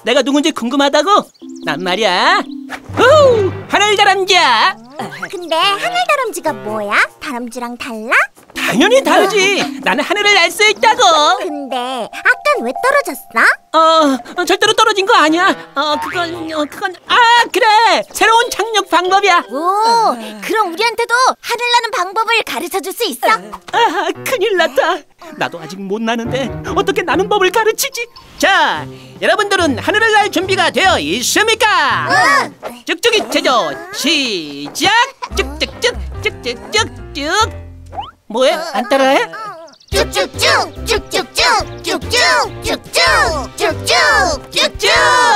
내가 누군지 궁금하다고? 난 말이야 하늘다람쥐야. 근데 하늘다람쥐가 뭐야? 다람쥐랑 달라? 당연히 다르지. 나는 하늘을 날 수 있다고. 근데 아깐 왜 떨어졌어? 절대로 떨어진 거 아니야. 그건 그래, 새로운 착륙 방법이야. 오, 그럼 우리한테도 하늘 나는 방법을 가르쳐줄 수 있어? 큰일 났다. 나도 아직 못 나는데 어떻게 나는 법을 가르치지? 자, 여러분들은 하늘을 날 준비가 되어 있습니까? 쭉쭉이 체조 시작. 쭉쭉쭉 쭉쭉쭉쭉. 뭐해? 안 따라해? 쭉쭉쭉 쭉쭉쭉 쭉쭉 쭉쭉 쭉쭉 쭉쭉.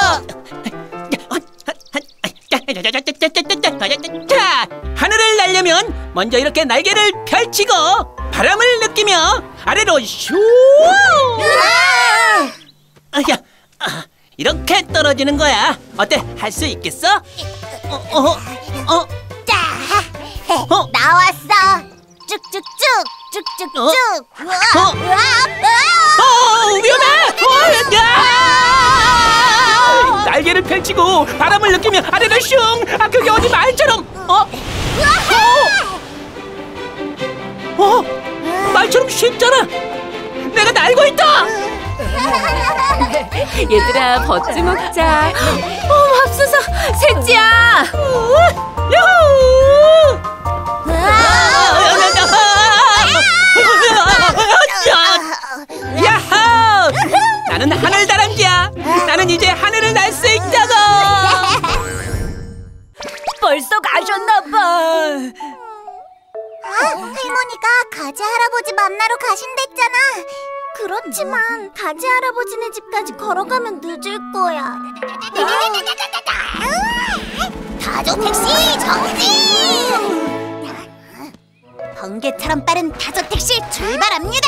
자, 하늘을 날려면 먼저 이렇게 날개를 펼치고 바람을 느끼며 아래로 슈. 이렇게 떨어지는 거야. 어때? 할 수 있겠어? 나왔어. 쭉쭉쭉 쭉쭉쭉. 위험해! 날개를 펼치고 바람을 느끼며 아래로 슝. 그게 어디 말처럼 말처럼 쉽잖아. 내가 날고 있다. 얘들아, 버츠 먹자. 맙소사, 셋째야. 야호! 나는 하늘다람쥐야. 나는 이제 하늘을 날 수 있다고. 벌써 가셨나봐. 할머니가 가지 할아버지 만나러 가신댔잖아. 그렇지만 가지 할아버지네 집까지 걸어가면 늦을 거야. 다조 택시 정지! 번개처럼 빠른 다조 택시 출발합니다.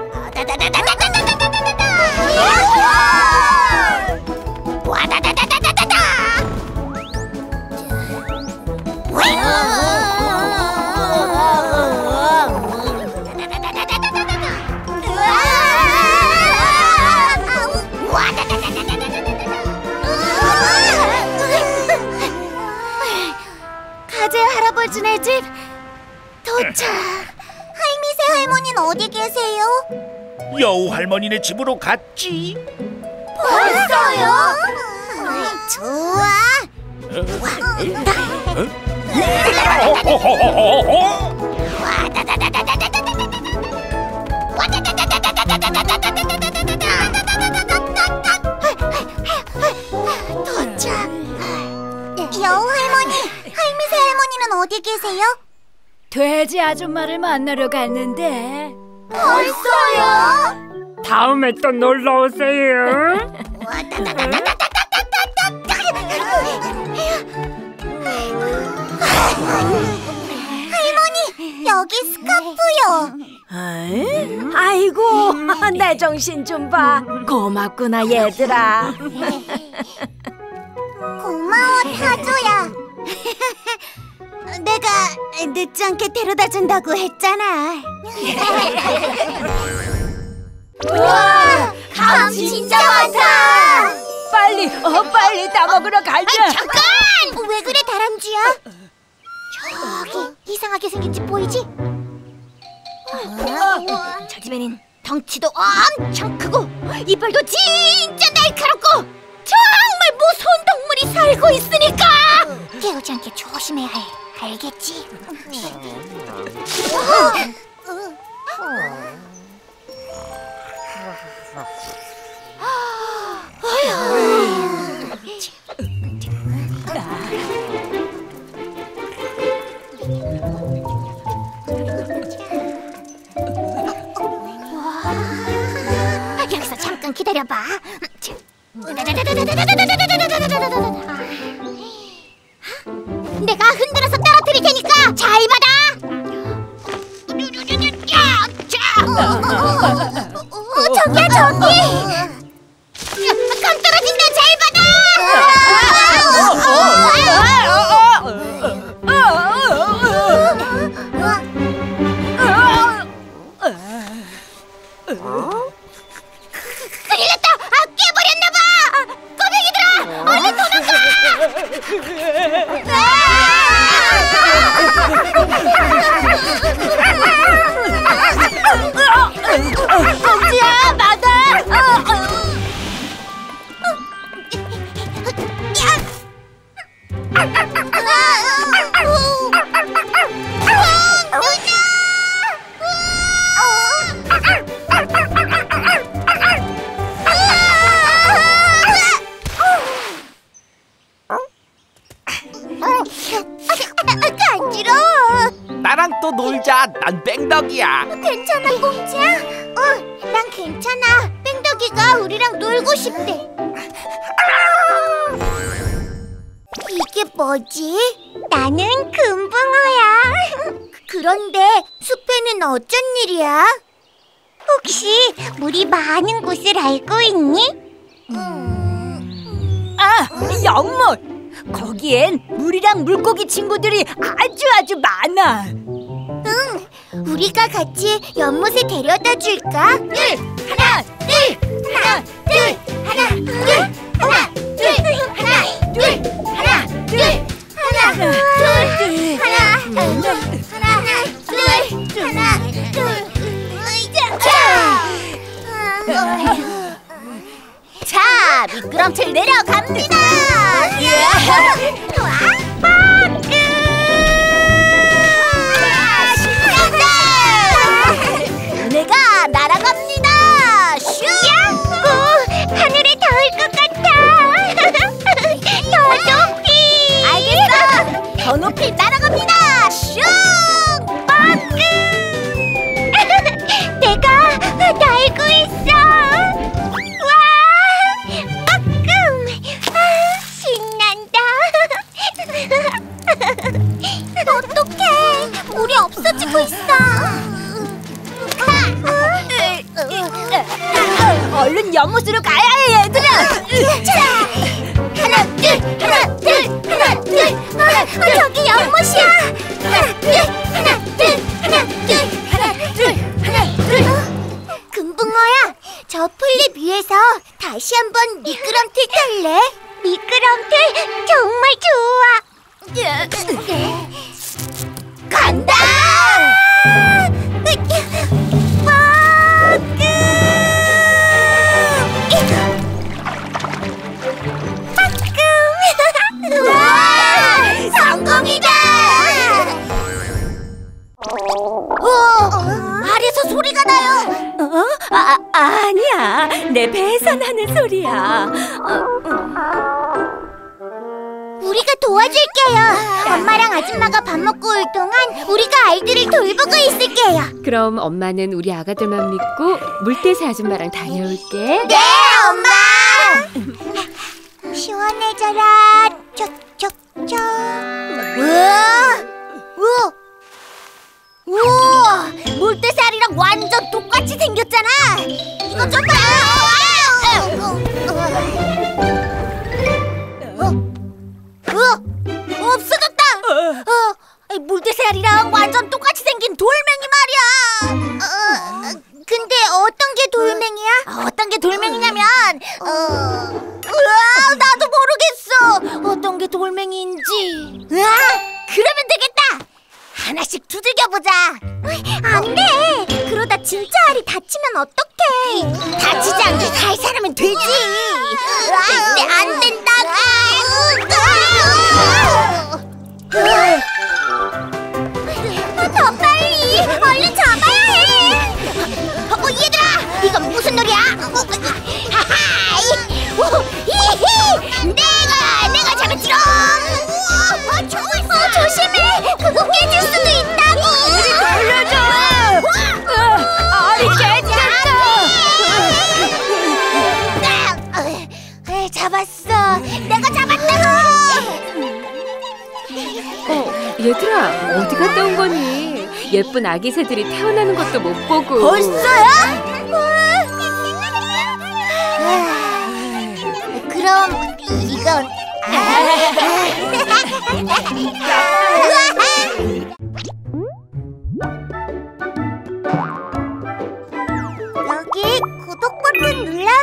가재 할아버지네 집 도착. 할미새 할머니는 어디 계세요? 여우 할머니네 집으로 갔지. 벌써요? 좋아. 도착. 여우 할머니, 할미새 할머니는 어디 계세요? 돼지 아줌마를 만나러 갔는데. 벌써요? 다음에 또 놀러 오세요. 할머니, 여기 스카프요. 아이고, 내 정신 좀 봐. 고맙구나, 얘들아. 고마워, 타조야. 내가 늦지 않게 데려다 준다고 했잖아. 우와, 감 진짜 많다. 빨리 따먹으러 가자. 잠깐! 왜 그래, 다람쥐야? 저기 이상하게 생긴 집 보이지? 저 집에는 덩치도 엄청 크고 이빨도 진짜 날카롭고 정말 무서운 동물이 살고 있으니까 깨우지 않게 조심해야 해. 알겠지? 여기서 잠깐 기다려봐. 내가 흔들어서 떨어뜨릴 테니까 잘 받아. 저기야, 저기. 감 떨어진다. 잘 큰일 났다. 깨버렸나봐. 꼬맹이 나도 놀자. 난 뺑덕이야. 괜찮아, 공주야? 난 괜찮아. 뺑덕이가 우리랑 놀고 싶대. 이게 뭐지? 나는 금붕어야. 그런데 숲에는 어쩐 일이야? 혹시 물이 많은 곳을 알고 있니? 아, 연못! 거기엔 물이랑 물고기 친구들이 아주 많아. 우리가 같이 연못에 데려다 줄까? 하나, 둘, 하나, 둘, 하나, 둘, 하나, 둘, 하나, 둘, 하나, 둘, 하나, 둘, 자, 미끄럼틀 내려갑니다. 내가 날아갑니다. 슈! 하늘에 닿을 것 같아. 더 높이. 알겠어. 더 높이 날아갑니다. 슈! 빠끔. 내가 날고 있어. 와! 빠끔. 신난다. 어떡해. 물이 없어지고 있어. 얼른 연못으로 가야 해, 얘들아. 하나, 둘, 하나, 둘, 하나, 둘. 저기 연못이야. 하나, 둘, 하나, 둘, 하나, 둘, 하나, 둘, 하나, 둘. 금붕어야, 저 풀잎 위에서 다시 한번 미끄럼틀 탈래? 미끄럼틀 정말 좋아. 간다! 우와! 성공이다! 아래서 소리가 나요. 아니야. 내 배에서 나는 소리야. 우리가 도와줄게요. 엄마랑 아줌마가 밥 먹고 올 동안 우리가 아이들을 돌보고 있을게요. 그럼 엄마는 우리 아가들만 믿고 물대새 아줌마랑 다녀올게. 네, 엄마. 시원해져라. 촉촉촉. 우와, 물대새알이랑 완전 똑같이 생겼잖아. 이거 좀 봐. 없어졌다. 물대새알이랑 완전 똑같이 생긴 돌멩이 말이야. 근데 어떤 게 돌멩이야? 어떤 게 돌멩이냐면 나도 모르겠어. 어떤 게 돌멩이인지. 그러면 되겠다. 하나씩 두들겨보자. 안 돼. 그러다 진짜 알이 다치면 어떡해. 다치지 않게 살살하면 되지. 근데 안 된다고. 더 빨리. 얼른 잡아야 해. 얘들아, 이건 무슨 놀이야? 내가 잡았지롱. 조심해. 그거 깨질 수도 있다고. 돌려줘. 알이 깨졌어. 잡았어. 내가 잡았다고. 얘들아, 어디 갔다 온 거니? 예쁜 아기 새들이 태어나는 것도 못 보고. 벌써야? 그럼 이건 여기 구독 버튼 눌러.